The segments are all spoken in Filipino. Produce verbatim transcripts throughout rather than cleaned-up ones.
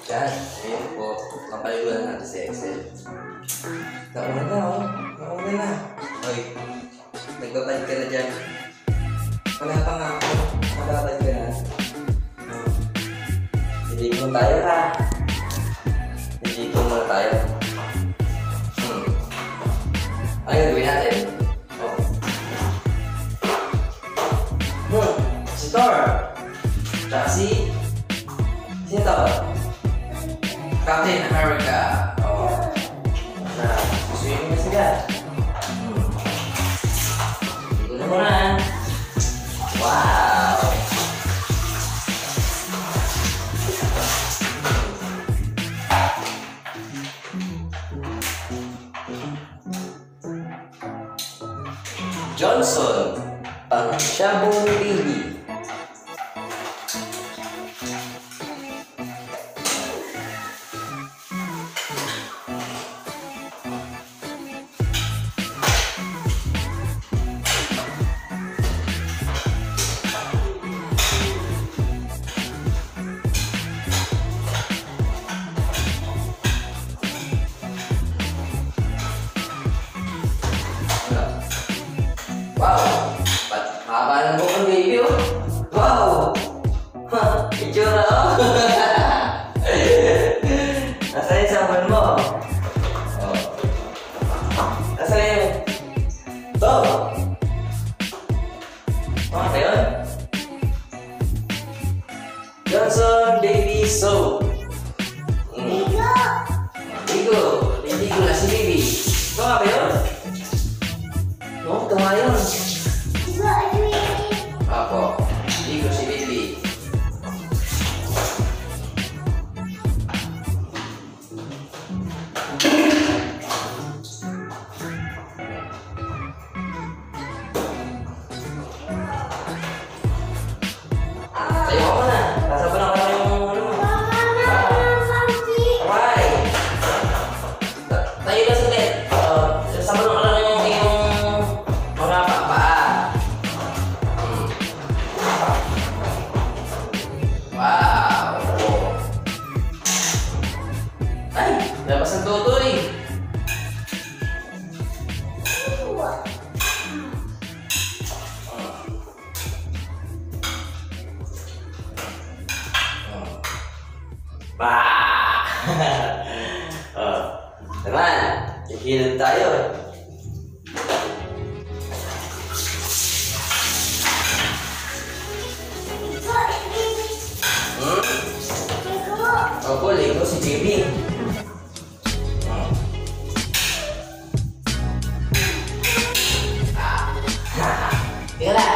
Yan, ayun po. Kapaliguan natin si Excel. Nauna na, oh. Nauna na. Oy, nagbabad ka na dyan. Wala pa nga ako. Nagbabad ka na. Hindi ko tayo ha. Hindi ko muna tayo. Hmm. Ano yung gawin natin? Oh. Hmm. Si Thor. Tsaka si... Sino to? Captain America. Oh. Na, swimming na sila. Hmm. Hindi ko na muna. Wow! Johnson, pang Shabong Baby. Wow! Haba ng bukong baby, oh! Wow! Ha! Itsura, oh! Nasaan yung sabon mo? Oh. Nasaan yung... Ito! Ano ka yun? Johnson Baby Soap! Ligo! Ligo! Ligo na si baby! Ito nga ba yun? Oh, ito nga yun. Apo, ligo si baby. Tayo ako na. Kasaban ako na yung ano mo. Alright. Tayo lang saglit. Saban ako lang yung yung mga paa. Hmm. Wow. Ay, labas ang tutoy. Bah! Oh, teman, hidup tayo. Hmm? Oh, boleh, ito si baby. Hmm. Ah, tira.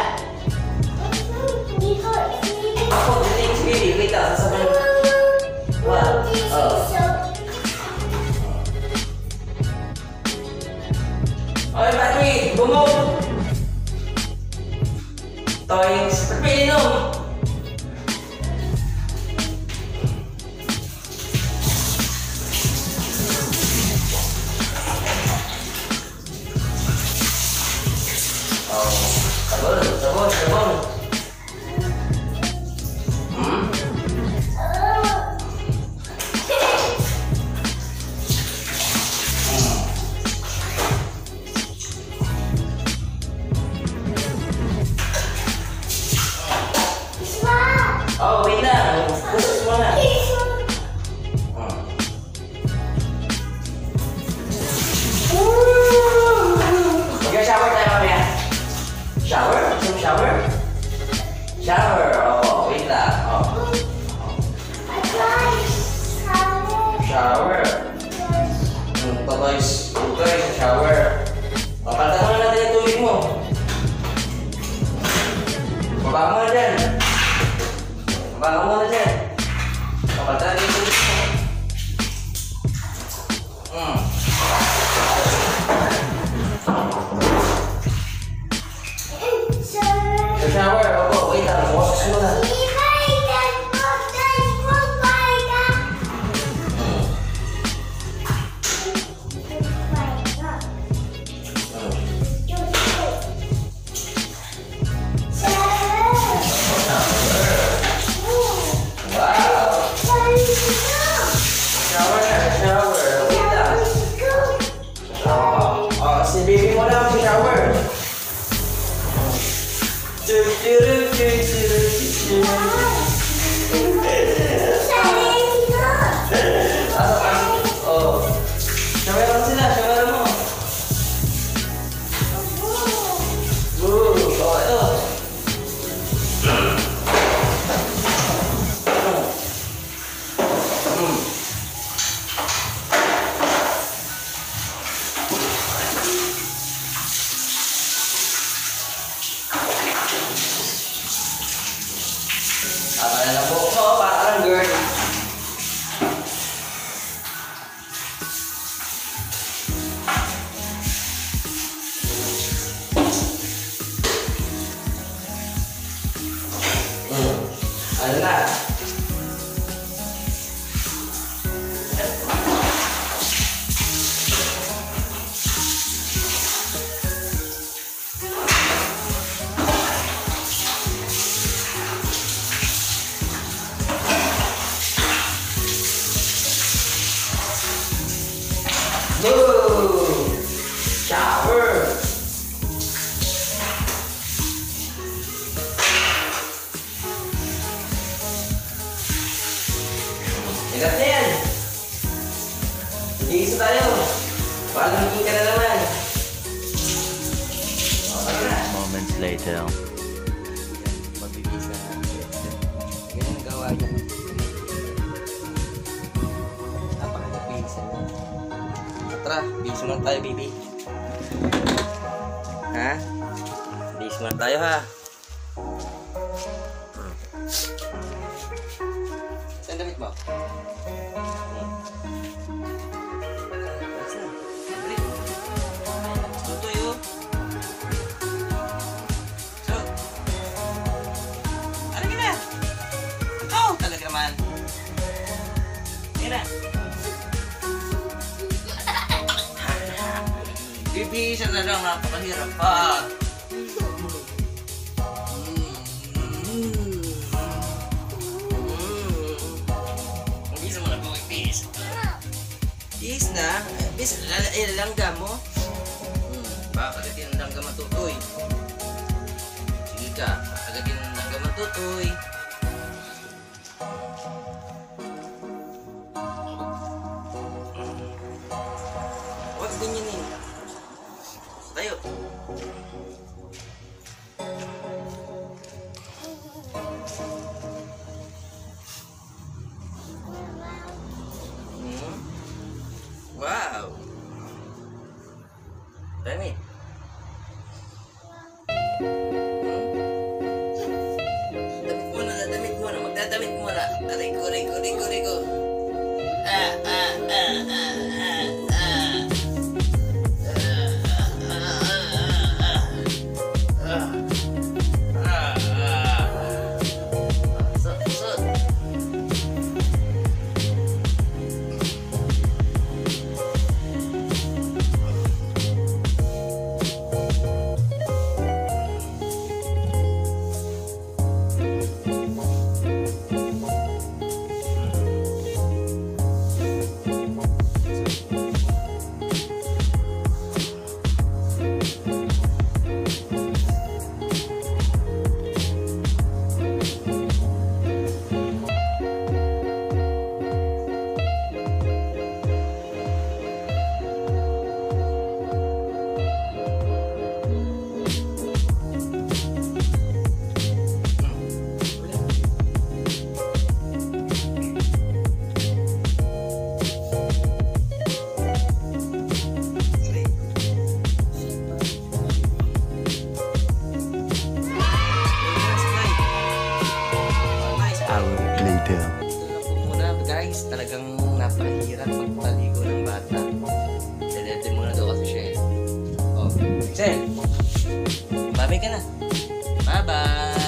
Ako, dito si baby, kita sasabihin. Wow. Oh. Oy, Patrick, bumog! Toys, pagpilinom! Oh, sabon, sabon, sabon! Hmm? Oh, wait lang. Pusos mo na. Hmm. Mag-shower tayo mamaya. Shower? Some shower? Shower. Oh, wait lang. Oh. Shower. Hmm, ito guys. Ito guys, shower. Papalitan mo na natin yung tubig mo. Baba mo na dyan. Baka mo na dyan. Kapatid yung tubig mo. Hmm. Sa shower. Opo, wait lang. Wakas mo na. Wow! Oh. Shawera mo sila, shawera mo. Woo, bawa ito. Tama na lang po mo, parang girl. Ano na? Woo! Shower! Hirap na yan! Mag-iisa tayo! Paano ka na naman? O, tara na! Moments later. Mag-iisa na. Ganyan ang gawa niya. Napakagapisa niya. Tara, bihis muna tayo, baby. Ha? Bihis muna tayo, ha? Saan damit mo? Tutuyo. So, ano ka na? Oh, talaga naman. Yan na. Bibihisan na lang, napakahirap pa. Bihis mo na po, bihis. Bihis na? Bihis, ilalangga mo? Baka kagatin ang langga matutoy. Sige ka, kagatin ang langga matutoy. Huwag ganyanin. Tayo. Hmm. Wow. Dami. Hmm. Damit muna, damit muna. Magdadamit muna. Aray ko, aray ko, aray ko, aray ko. Ah, ah, ah, ah, ah, ah. Later. Ito na po muna guys, talagang napakahirap magpaligo ng bata. Deletin muna daw kasi siya eh. Oh, Excel! Babay ka na! Bye-bye!